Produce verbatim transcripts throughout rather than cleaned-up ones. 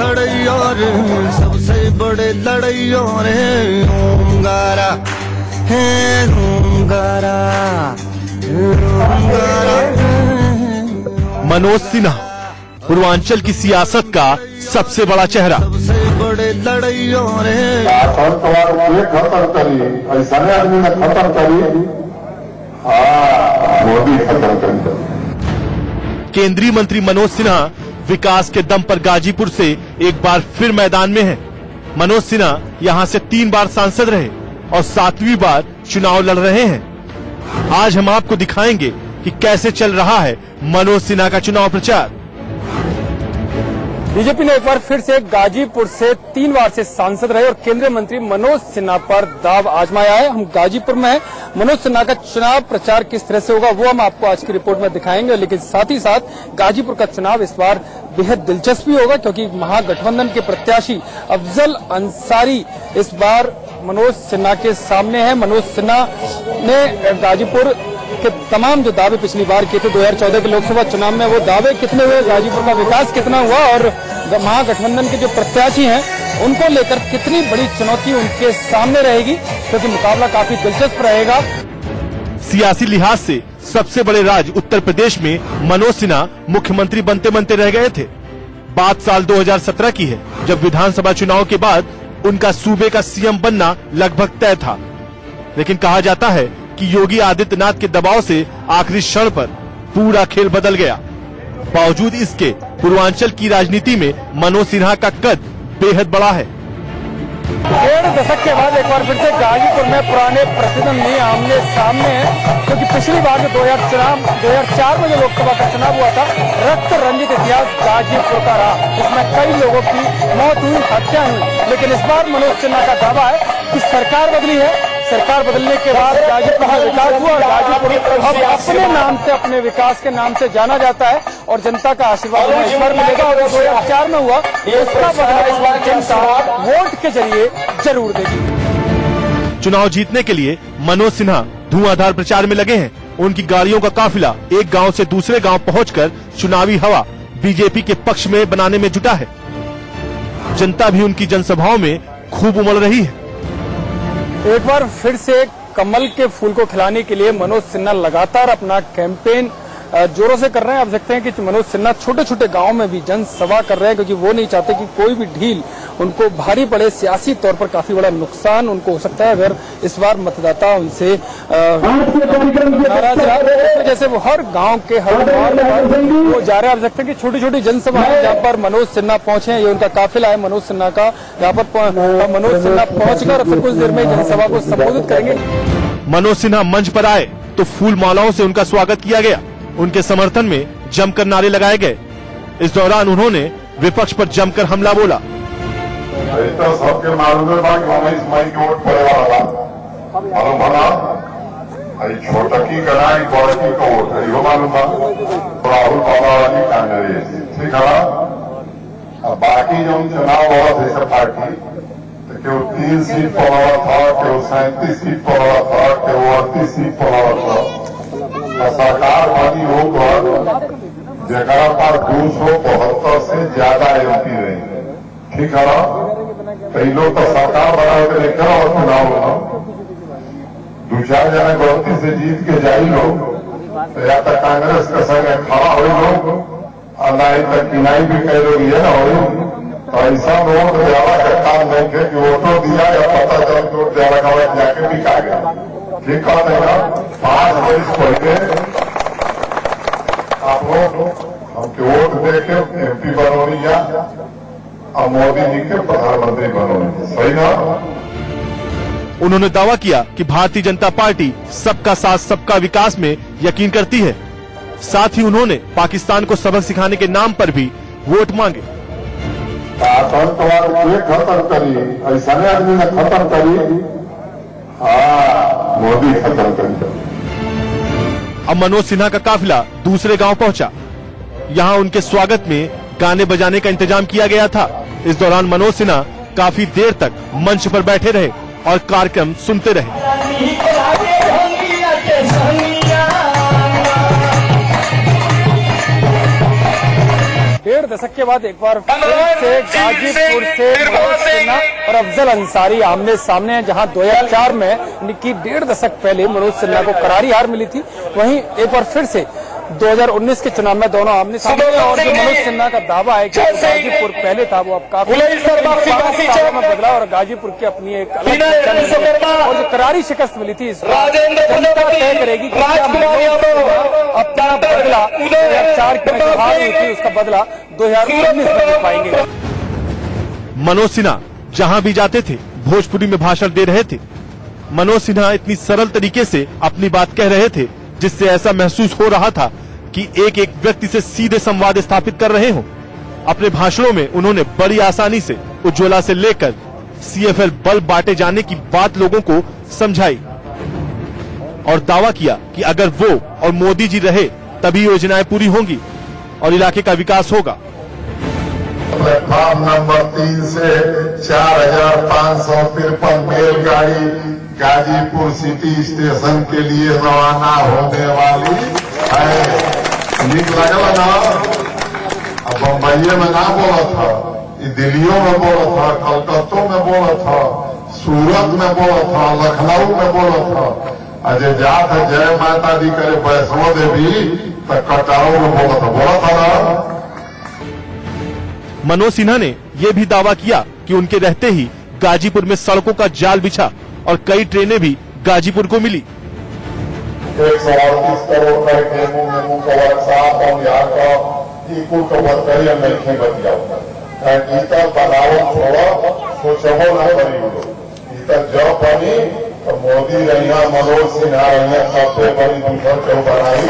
लड़ैया रे, सबसे बड़े लड़ैया रे होंगारा है, होंगारा होंगारा। मनोज सिन्हा पूर्वांचल की सियासत का सबसे बड़ा चेहरा। सबसे बड़े लड़ैया रे खत्म करी, ऐसा आदमी ने खत्म करी, हाँ मोदी खत्म करी। केंद्रीय मंत्री मनोज सिन्हा विकास के दम पर गाजीपुर से एक बार फिर मैदान में हैं। मनोज सिन्हा यहां से तीन बार सांसद रहे और सातवीं बार चुनाव लड़ रहे हैं। आज हम आपको दिखाएंगे कि कैसे चल रहा है मनोज सिन्हा का चुनाव प्रचार। बीजेपी ने एक बार फिर से गाजीपुर से तीन बार से सांसद रहे और केंद्रीय मंत्री मनोज सिन्हा पर दाव आजमाया है। हम गाजीपुर में हैं। मनोज सिन्हा का चुनाव प्रचार किस तरह से होगा वो हम आपको आज की रिपोर्ट में दिखाएंगे, लेकिन साथ ही साथ गाजीपुर का चुनाव इस बार बेहद दिलचस्प भी होगा क्योंकि महागठबंधन के प्रत्याशी अफजल अंसारी इस बार मनोज सिन्हा के सामने है। मनोज सिन्हा ने गाजीपुर के तमाम जो दावे पिछली बार किए थे दो हज़ार चौदह के लोकसभा चुनाव में, वो दावे कितने हुए, गाजीपुर का विकास कितना हुआ और महागठबंधन के जो प्रत्याशी हैं उनको लेकर कितनी बड़ी चुनौती उनके सामने रहेगी, क्योंकि मुकाबला काफी दिलचस्प रहेगा। सियासी लिहाज से सबसे बड़े राज्य उत्तर प्रदेश में मनोज सिन्हा मुख्यमंत्री बनते बनते रह गए थे। बात साल दो हज़ार सत्रह की है, जब विधानसभा चुनाव के बाद उनका सूबे का सीएम बनना लगभग तय था। लेकिन कहा जाता है कि योगी आदित्यनाथ के दबाव से आखिरी क्षण पर पूरा खेल बदल गया। बावजूद इसके पूर्वांचल की राजनीति में मनोज सिन्हा का कद बेहद बड़ा है। डेढ़ दशक के बाद एक बार फिर से गाजीपुर में पुराने प्रतिद्वंदी आमने सामने हैं, क्योंकि पिछली बार जो दो हजार चुनाव दो हजार चार में जो लोकसभा का चुनाव हुआ था, रक्त रंजित इतिहास गाजीपुर का रहा। इसमें कई लोगों की मौत हुई, हत्या हुई, लेकिन इस बार मनोज सिन्हा का दावा है कि सरकार बदली है। सरकार बदलने के बाद गाजीपुर का विकास हुआ और गाजीपुर अब अपने नाम से, अपने विकास के नाम से जाना जाता है और जनता का आशीर्वाद इस बार मिलेगा। और दो हजार चार में हुआ उसका बदला इस बार जनता वोट के जरिए जरूर देगी। चुनाव जीतने के लिए मनोज सिन्हा धुआंधार प्रचार में लगे हैं। उनकी गाड़ियों का काफिला एक गांव से दूसरे गांव पहुंचकर चुनावी हवा बीजेपी के पक्ष में बनाने में जुटा है। जनता भी उनकी जनसभाओं में खूब उमड़ रही है। एक बार फिर से कमल के फूल को खिलाने के लिए मनोज सिन्हा लगातार अपना कैंपेन जोरों से कर रहे हैं। आप देखते हैं कि मनोज सिन्हा छोटे छोटे गांव में भी जनसभा कर रहे हैं, क्योंकि वो नहीं चाहते कि कोई भी ढील उनको भारी पड़े। सियासी तौर पर काफी बड़ा नुकसान उनको हो सकता है अगर इस बार मतदाता उनसे नाराज रहा। जैसे वो हर गांव के हर गांव में वो जा रहे हैं। आप देखते हैं कि छोटी छोटी जनसभा है जहाँ पर मनोज सिन्हा पहुंचे हैं। ये उनका काफिला है मनोज सिन्हा का, जहाँ पर मनोज सिन्हा पहुंचकर फिर कुछ देर में जनसभा को संबोधित करेंगे। मनोज सिन्हा मंच पर आए तो फूल मालाओं से उनका स्वागत किया गया। उनके समर्थन में जमकर नारे लगाए गए। इस दौरान उन्होंने विपक्ष पर जमकर हमला बोला। तो सबके मालूम है कि उन्नीस मई की वोट पड़े वाला मालूम भला छोटा की कराई बड़ा की का वोट है, यो मालूम था। राहुल बाबा वाली कांग्रेस ठीक है। अब बाकी जो चुनाव हुआ थे सब पार्टी केवल तीन सीट पर हुआ था, केवल सैंतीस सीट पर हुआ था, केवल अड़तीस सीट पर हुआ था। सरकार बनी होकर जगह पर दो सौ बहत्तर से ज्यादा एमपी रहे, ठीक है ना। कई लोग तो सरकार बना होकर लेकर और चुनाव हो दो चार जने गलती से जीत के जाई लोग, तो या तो कांग्रेस के संगे खड़ा हो लोग और नहीं तो किनाई भी कई लोग ये ना हो। तो ऐसा वोट ज्यादा का काम नहीं थे कि वोटो दिया या पता चला वोट ज्यादा का जाके भी खा गया, ठीक है ना। पांच वर्ष पहले आप लोग हमके वोट देके एमपी बनोनी या और मोदी जी के प्रधानमंत्री बनोनी, सही ना। उन्होंने दावा किया कि भारतीय जनता पार्टी सबका साथ सबका विकास में यकीन करती है। साथ ही उन्होंने पाकिस्तान को सबक सिखाने के नाम पर भी वोट मांगे। आतंकवाद खत्म करी, ऐसा आदमी ने खत्म करी, हाँ मोदी खत्म करी। अब मनोज सिन्हा का काफिला दूसरे गांव पहुंचा। यहां उनके स्वागत में गाने बजाने का इंतजाम किया गया था। इस दौरान मनोज सिन्हा काफी देर तक मंच पर बैठे रहे और कार्यक्रम सुनते रहे। डेढ़ दशक के बाद एक बार फिर से गाजीपुर से मनोज सिन्हा और अफजल अंसारी आमने सामने हैं। जहां दो हज़ार चार में इनकी डेढ़ दशक पहले मनोज सिन्हा को करारी हार मिली थी, वहीं एक बार फिर से दो हज़ार उन्नीस के चुनाव में दोनों आमने सामने हैं। और जो मनोज सिन्हा का दावा है कि गाजीपुर पहले था वो अब काफी सालों में बदला और गाजीपुर की अपनी एक अलग पहचान मिली है। और जो करारी शिकस्त मिली थी इस बार जनता तय करेगी कि क्या मनोज सिन्हा अपना बदला दो हज़ार चार की जो हार हुई थी उसका बदला दो हज़ार उन्नीस में ले पाएंगे। मनोज सिन्हा जहां भी जाते थे भोजपुरी में भाषण दे रहे थे। मनोज सिन्हा इतनी सरल तरीके से अपनी बात कह रहे थे जिससे ऐसा महसूस हो रहा था कि एक एक व्यक्ति से सीधे संवाद स्थापित कर रहे हों। अपने भाषणों में उन्होंने बड़ी आसानी से उज्ज्वला से लेकर सीएफएल बल्ब बांटे जाने की बात लोगों को समझाई और दावा किया कि अगर वो और मोदी जी रहे तभी योजनाएं पूरी होंगी और इलाके का विकास होगा। प्लेटफॉर्म नंबर तीन से चार हजार पाँच सौ तिरपन रेलगाड़ी गाजीपुर सिटी स्टेशन के लिए रवाना होने वाली है। नीक लगल ना? अब बम्बई में ना बोला था, दिल्लियों में बोला था, कलकत्तों में बोला था, सूरत में बोला था, लखनऊ में बोला था। अजय जात जय माता दी करे वैष्णो देवी तो कटारों में बोला था बोला था ना। मनोज सिन्हा ने यह भी दावा किया कि उनके रहते ही गाजीपुर में सड़कों का जाल बिछा और कई ट्रेनें भी गाजीपुर को मिली। एक सौ अड़तीस करोड़ का गेहूं गेहूं का वर्कशॉप और यहाँ का इकुल का वर्करी नहीं बतिया इतर बनाओ छोड़ा सोचो ना बनी इतर जब बनी तो मोदी रहिया मनोज सिन्हा रहिया सबसे बड़ी दूसर क्यों बनाई।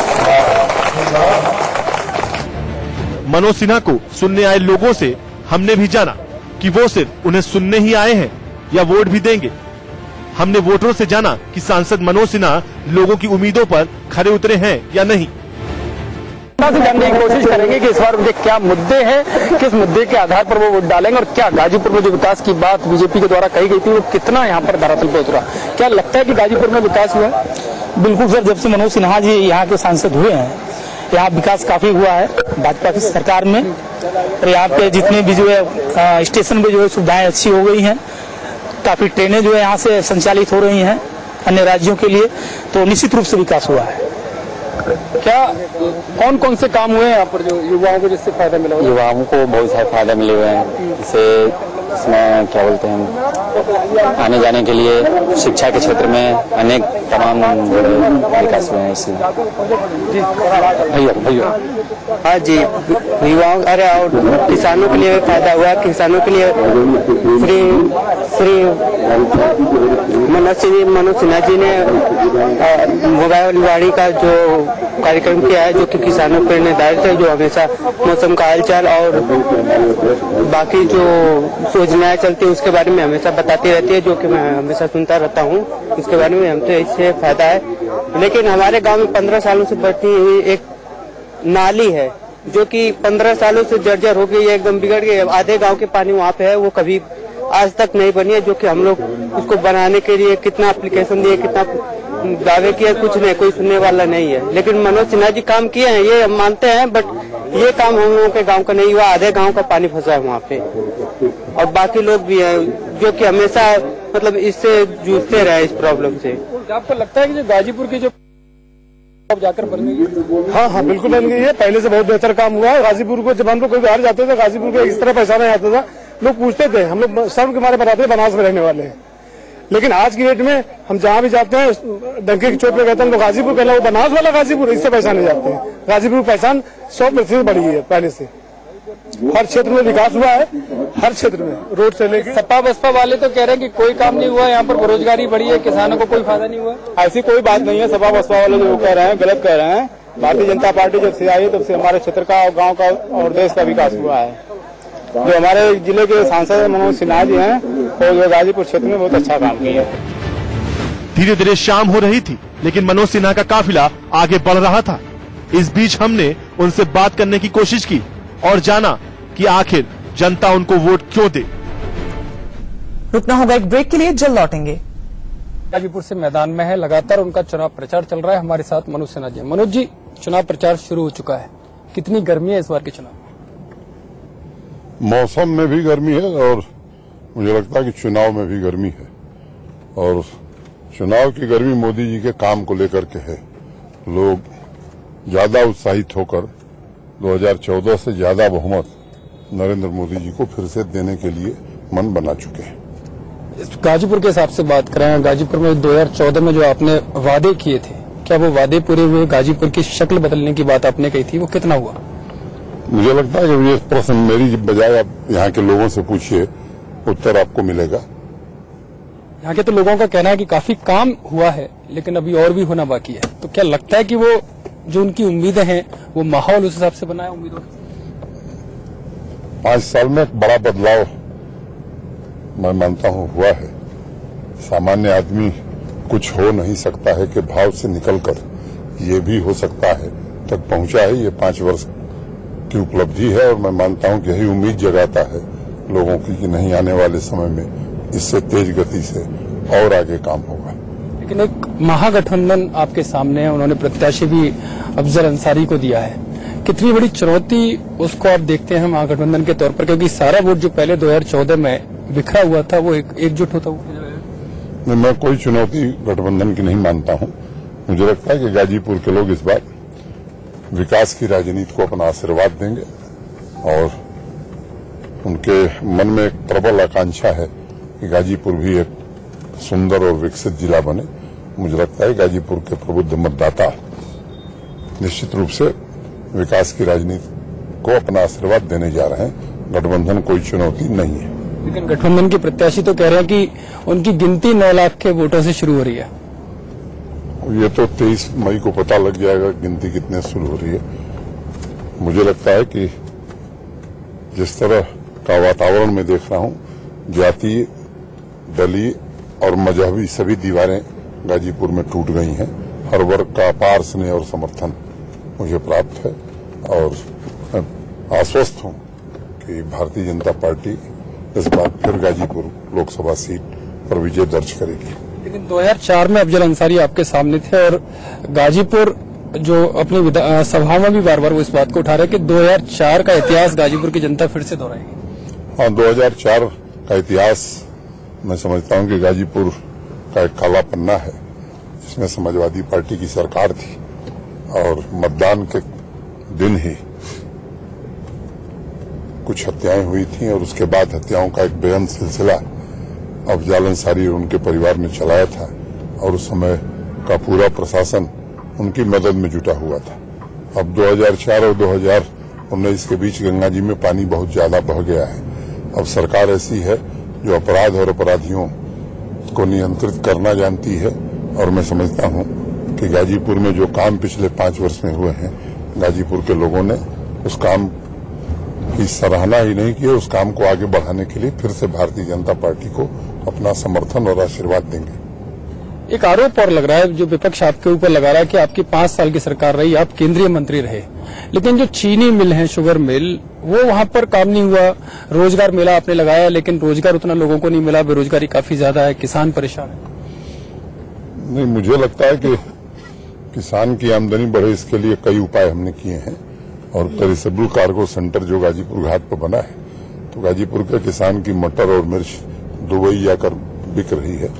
मनोज सिन्हा को सुनने आए लोगों से हमने भी जाना कि वो सिर्फ उन्हें सुनने ही आए हैं या वोट भी देंगे। हमने वोटरों से जाना कि सांसद मनोज सिन्हा लोगों की उम्मीदों पर खरे उतरे हैं या नहीं। से जानने की कोशिश करेंगे कि इस बार उनके क्या मुद्दे हैं, किस मुद्दे के आधार पर वो वोट डालेंगे और क्या गाजीपुर में जो विकास की बात बीजेपी के द्वारा कही गई थी वो कितना यहाँ पर धरातल पर उतरा। क्या लगता है कि गाजीपुर में विकास हुआ है? बिल्कुल सर, जब से मनोज सिन्हा जी यहाँ के सांसद हुए हैं यहाँ विकास काफी हुआ है भाजपा की सरकार में। और यहाँ पे जितने भी जो है स्टेशन पे जो है सुविधाएं अच्छी हो गई हैं, काफी ट्रेनें जो है यहाँ से संचालित हो रही हैं अन्य राज्यों के लिए, तो निश्चित रूप से विकास हुआ है। क्या कौन कौन से काम हुए हैं यहाँ पर जो युवाओं को जिससे फायदा मिला? युवाओं को बहुत सारे फायदा मिले हुए हैं। जैसे इसमें क्या बोलते हैं आने जाने के लिए शिक्षा के क्षेत्र में अनेक तमाम विकास हुए हैं इसमें। भैया भैया हाँ जी, युवाओं अरे और किसानों के लिए फायदा हुआ। किसानों के लिए श्री श्री मनोज मनोज सिन्हा जी ने मोबाइल गाड़ी का जो कार्यक्रम किया है जो कि किसानों पर निर्धारित है, जो हमेशा मौसम का हालचाल और बाकी जो योजनाएं चलती है उसके बारे में हमेशा बताती रहती है, जो कि मैं हमेशा सुनता रहता हूँ। इसके बारे में हमसे इससे फायदा है। लेकिन हमारे गांव में पंद्रह सालों से बढ़ती हुई एक नाली है जो कि पंद्रह सालों से जर्जर हो गई है, एकदम बिगड़ गई। आधे गांव के पानी वहाँ पे है, वो कभी आज तक नहीं बनी है, जो कि हम लोग उसको बनाने के लिए कितना एप्लीकेशन दिए, कितना दावे किए, कुछ नहीं, कोई सुनने वाला नहीं है। लेकिन मनोज सिन्हा जी काम किए हैं ये हम मानते हैं, बट ये काम हम लोगों के गांव का नहीं हुआ। आधे गांव का पानी फंसा है वहाँ पे और बाकी लोग भी हैं जो कि हमेशा मतलब इससे जूझते रहे इस प्रॉब्लम से। आपको लगता है कि जो गाजीपुर की जो जाकर बन गई? हाँ हाँ बिल्कुल बन गई है। पहले से बहुत बेहतर काम हुआ है। गाजीपुर को जब हम लोग कोई बाहर जाते थे गाजीपुर को इस तरह पहचाना जाता था, लोग पूछते थे, हम लोग शर्म के मारे बताते थे बनारस में रहने वाले हैं। लेकिन आज की डेट में हम जहाँ भी जाते हैं डंके की चोट पे कहते हैं लोग गाजीपुर, पहले वो बनारस वाला गाजीपुर, इससे पहचाने जाते हैं। गाजीपुर पहचान सौ प्रतिशत बढ़ी है पहले से। हर क्षेत्र में विकास हुआ है, हर क्षेत्र में, रोड से लेकर। सपा बसपा वाले तो कह रहे हैं कि कोई काम नहीं हुआ, यहाँ पर बेरोजगारी बढ़ी है, किसानों को कोई फायदा नहीं हुआ। ऐसी कोई बात नहीं है। सपा बसपा वाले जो कह रहे हैं गलत कह रहे हैं। भारतीय जनता पार्टी जब से आई है तब से हमारे क्षेत्र का और गाँव का और देश का विकास हुआ है। जो हमारे जिले के सांसद मनोज सिन्हा जी हैं वो गाजीपुर क्षेत्र में बहुत अच्छा काम किया। धीरे धीरे शाम हो रही थी लेकिन मनोज सिन्हा का काफिला आगे बढ़ रहा था। इस बीच हमने उनसे बात करने की कोशिश की और जाना कि आखिर जनता उनको वोट क्यों दे। रुकना होगा एक ब्रेक के लिए, जल्द लौटेंगे। गाजीपुर से मैदान में है, लगातार उनका चुनाव प्रचार चल रहा है। हमारे साथ मनोज सिन्हा जी। मनोज जी, चुनाव प्रचार शुरू हो चुका है, कितनी गर्मी है इस बार के चुनाव? मौसम में भी गर्मी है और मुझे लगता है कि चुनाव में भी गर्मी है। और चुनाव की गर्मी मोदी जी के काम को लेकर के है। लोग ज्यादा उत्साहित होकर दो हज़ार चौदह से ज्यादा बहुमत नरेंद्र मोदी जी को फिर से देने के लिए मन बना चुके हैं। गाजीपुर के हिसाब से बात करें, गाजीपुर में दो हज़ार चौदह में जो आपने वादे किए थे, क्या वो वादे पूरे हुए? गाजीपुर की शक्ल बदलने की बात आपने कही थी, वो कितना हुआ? मुझे लगता है कि ये प्रश्न मेरी बजाय आप यहाँ के लोगों से पूछिए, उत्तर आपको मिलेगा। यहाँ के तो लोगों का कहना है कि काफी काम हुआ है लेकिन अभी और भी होना बाकी है। तो क्या लगता है कि वो जो उनकी उम्मीदें हैं वो माहौल उस हिसाब से बना है उम्मीदों? पांच साल में एक बड़ा बदलाव मैं मानता हूँ हुआ है। सामान्य आदमी कुछ हो नहीं सकता है कि भाव से निकलकर ये भी हो सकता है तक पहुंचा है। ये पांच वर्ष की उपलब्धि है और मैं मानता हूँ कि यही उम्मीद जगाता है लोगों की कि नहीं, आने वाले समय में इससे तेज गति से और आगे काम होगा। लेकिन एक महागठबंधन आपके सामने है, उन्होंने प्रत्याशी भी अफजल अंसारी को दिया है। कितनी बड़ी चुनौती उसको आप देखते हैं महागठबंधन के तौर पर, क्योंकि सारा वोट जो पहले दो हज़ार चौदह में बिखरा हुआ था वो एक, एकजुट होता हुआ? नहीं, मैं कोई चुनौती गठबंधन की नहीं मानता हूँ। मुझे लगता है कि गाजीपुर के लोग इस बार विकास की राजनीति को अपना आशीर्वाद देंगे और उनके मन में एक प्रबल आकांक्षा है कि गाजीपुर भी एक सुंदर और विकसित जिला बने। मुझे लगता है गाजीपुर के प्रबुद्ध मतदाता निश्चित रूप से विकास की राजनीति को अपना आशीर्वाद देने जा रहे हैं। गठबंधन कोई चुनौती नहीं है। लेकिन गठबंधन के प्रत्याशी तो कह रहे हैं कि उनकी गिनती नौ लाख के वोटों से शुरू हो रही है। ये तो तेईस मई को पता लग जाएगा गिनती कितने शुरू हो रही है। मुझे लगता है कि जिस तरह का वातावरण में देख रहा हूं, जातीय, दलीय और मजहबी सभी दीवारें गाजीपुर में टूट गई हैं। हर वर्ग का अपार स्नेह और समर्थन मुझे प्राप्त है और मैं आश्वस्त हूं कि भारतीय जनता पार्टी इस बार फिर गाजीपुर लोकसभा सीट पर विजय दर्ज करेगी। लेकिन दो हज़ार चार में अफजल अंसारी आपके सामने थे और गाजीपुर जो अपनी सभाओं में भी बार बार वो इस बात को उठा रहे हैं कि दो हज़ार चार का इतिहास गाजीपुर की जनता फिर से दोहराएगी। हाँ, दो हज़ार चार का इतिहास मैं समझता हूं कि गाजीपुर का एक काला पन्ना है, जिसमें समाजवादी पार्टी की सरकार थी और मतदान के दिन ही कुछ हत्याएं हुई थी और उसके बाद हत्याओं का एक बेअंत सिलसिला अफजल अंसारी और उनके परिवार ने चलाया था और उस समय का पूरा प्रशासन उनकी मदद में जुटा हुआ था। अब दो हज़ार चार और दो हज़ार उन्नीस के बीच गंगा जी में पानी बहुत ज्यादा बह गया है। अब सरकार ऐसी है जो अपराध और अपराधियों को नियंत्रित करना जानती है और मैं समझता हूं कि गाजीपुर में जो काम पिछले पांच वर्ष में हुए हैं, गाजीपुर के लोगों ने उस काम की सराहना ही नहीं की, उस काम को आगे बढ़ाने के लिए फिर से भारतीय जनता पार्टी को अपना समर्थन और आशीर्वाद देंगे। एक आरोप और लग रहा है जो विपक्ष आपके ऊपर लगा रहा है कि आपकी पांच साल की सरकार रही, आप केंद्रीय मंत्री रहे, लेकिन जो चीनी मिल है, शुगर मिल, वो वहां पर काम नहीं हुआ। रोजगार मेला आपने लगाया लेकिन रोजगार उतना लोगों को नहीं मिला, बेरोजगारी काफी ज्यादा है, किसान परेशान है। नहीं, मुझे लगता है कि किसान की आमदनी बढ़े इसके लिए कई उपाय हमने किए हैं और पेरिसेबल कार्गो सेंटर जो गाजीपुर घाट पर बना है, तो गाजीपुर के किसान की मटर और मिर्च दुबई जाकर बिक रही है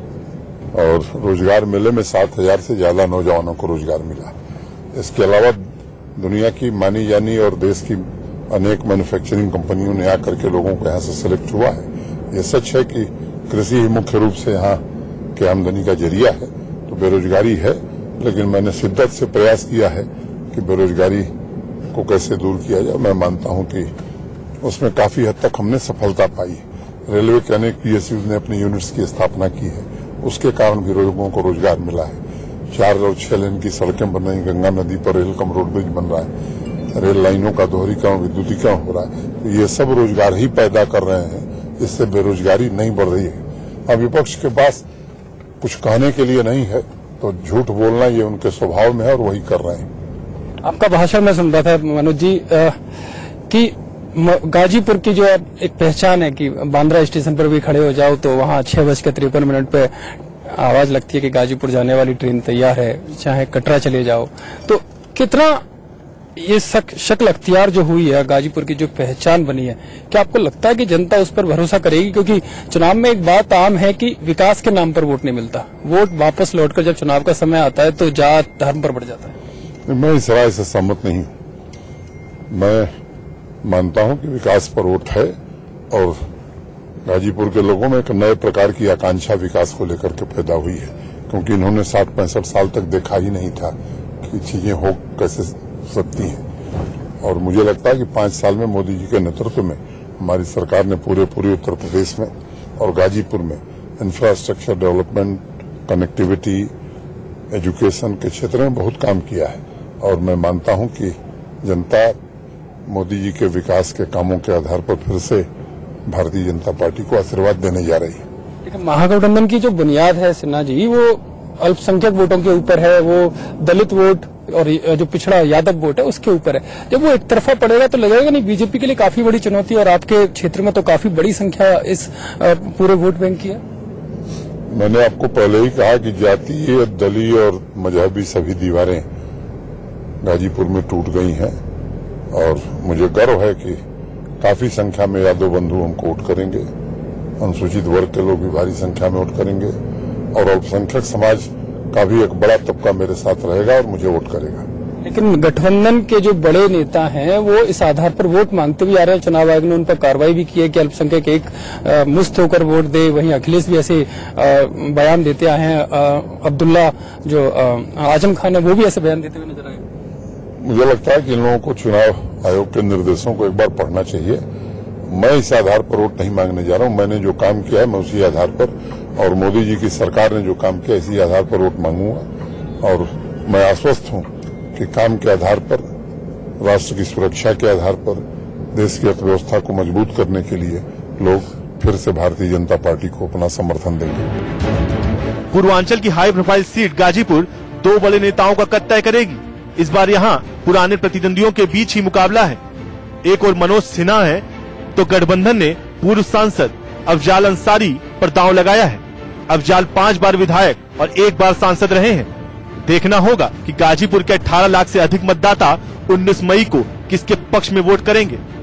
और रोजगार मेले में सात हजार से ज्यादा नौजवानों को रोजगार मिला। इसके अलावा दुनिया की मानी जानी और देश की अनेक मैन्युफैक्चरिंग कंपनियों ने आकर के लोगों को यहाँ से सिलेक्ट हुआ है। ये सच है कि कृषि ही मुख्य रूप से यहाँ के आमदनी का जरिया है, तो बेरोजगारी है, लेकिन मैंने शिद्दत से प्रयास किया है कि बेरोजगारी को कैसे दूर किया जाए। मैं मानता हूं कि उसमें काफी हद तक हमने सफलता पाई है। रेलवे के अनेक पीएसयू ने अपनी यूनिट्स की स्थापना की है, उसके कारण भी लोगों को रोजगार मिला है। चार और छह लेन की सड़कें बन रही, गंगा नदी पर रेल कम रोडवेज बन रहा है, रेल लाइनों का दोहरीकरण, विद्युतीकरण हो रहा है, तो ये सब रोजगार ही पैदा कर रहे हैं, इससे बेरोजगारी नहीं बढ़ रही है। अब विपक्ष के पास कुछ कहने के लिए नहीं है तो झूठ बोलना ये उनके स्वभाव में है और वही कर रहे हैं। आपका भाषण में सुन रहा था मनोज जी आ, कि गाजीपुर की जो एक पहचान है कि बांद्रा स्टेशन पर भी खड़े हो जाओ तो वहां छह बज के तिरपन मिनट पे आवाज लगती है कि गाजीपुर जाने वाली ट्रेन तैयार है, चाहे कटरा चले जाओ। तो कितना ये शक, शक्ल अख्तियार जो हुई है, गाजीपुर की जो पहचान बनी है, क्या आपको लगता है कि जनता उस पर भरोसा करेगी? क्योंकि चुनाव में एक बात आम है कि विकास के नाम पर वोट नहीं मिलता, वोट वापस लौटकर जब चुनाव का समय आता है तो जात धर्म पर बढ़ जाता है। मैं इस राय से सहमत नहीं। मैं मानता हूं कि विकास पर वोट है और गाजीपुर के लोगों में एक नए प्रकार की आकांक्षा विकास को लेकर के पैदा हुई है, क्योंकि इन्होंने साठ पैंसठ साल तक देखा ही नहीं था कि चीजें हो कैसे सकती हैं। और मुझे लगता है कि पांच साल में मोदी जी के नेतृत्व में हमारी सरकार ने पूरे पूरे उत्तर प्रदेश में और गाजीपुर में इंफ्रास्ट्रक्चर डेवलपमेंट, कनेक्टिविटी, एजुकेशन के क्षेत्र में बहुत काम किया है। और मैं मानता हूं कि जनता मोदी जी के विकास के कामों के आधार पर फिर से भारतीय जनता पार्टी को आशीर्वाद देने जा रही है। लेकिन महागठबंधन की जो बुनियाद है सिन्हा जी, वो अल्पसंख्यक वोटों के ऊपर है, वो दलित वोट और जो पिछड़ा यादव वोट है उसके ऊपर है। जब वो एक तरफा पड़ेगा तो लगेगा नहीं बीजेपी के लिए काफी बड़ी चुनौती, और आपके क्षेत्र में तो काफी बड़ी संख्या इस पूरे वोट बैंक की है। मैंने आपको पहले ही कहा कि जातीय, दलीय और मजहबी सभी दीवारें गाजीपुर में टूट गई हैं और मुझे गर्व है कि काफी संख्या में यादव बंधु हमको वोट करेंगे, अनुसूचित वर्ग के लोग भी भारी संख्या में वोट करेंगे और अल्पसंख्यक समाज का भी एक बड़ा तबका मेरे साथ रहेगा और मुझे वोट करेगा। लेकिन गठबंधन के जो बड़े नेता हैं वो इस आधार पर वोट मांगते भी आ रहे हैं। चुनाव आयोग ने उन पर कार्रवाई भी की है कि अल्पसंख्यक एक आ, मुस्त होकर वोट दे। वहीं अखिलेश भी ऐसे आ, बयान देते आए हैं। अब्दुल्ला जो आ, आजम खान है वो भी ऐसे बयान देते हुए नजर आए। मुझे लगता है कि इन लोगों को चुनाव आयोग के निर्देशों को एक बार पढ़ना चाहिए। मैं इस आधार पर वोट नहीं मांगने जा रहा हूं। मैंने जो काम किया है मैं उसी आधार पर, और मोदी जी की सरकार ने जो काम किया इसी आधार पर वोट मांगूंगा। और मैं आश्वस्त हूं कि काम के आधार पर, राष्ट्र की सुरक्षा के आधार पर, देश की अर्थव्यवस्था को मजबूत करने के लिए लोग फिर से भारतीय जनता पार्टी को अपना समर्थन देंगे। पूर्वांचल की हाई प्रोफाइल सीट गाजीपुर दो बड़े नेताओं का कद तय करेगी। इस बार यहाँ पुराने प्रतिद्वंदियों के बीच ही मुकाबला है। एक और मनोज सिन्हा है तो गठबंधन ने पूर्व सांसद अफजाल अंसारी पर दांव लगाया है। अफजाल पांच बार विधायक और एक बार सांसद रहे हैं। देखना होगा कि गाजीपुर के अठारह लाख से अधिक मतदाता उन्नीस मई को किसके पक्ष में वोट करेंगे।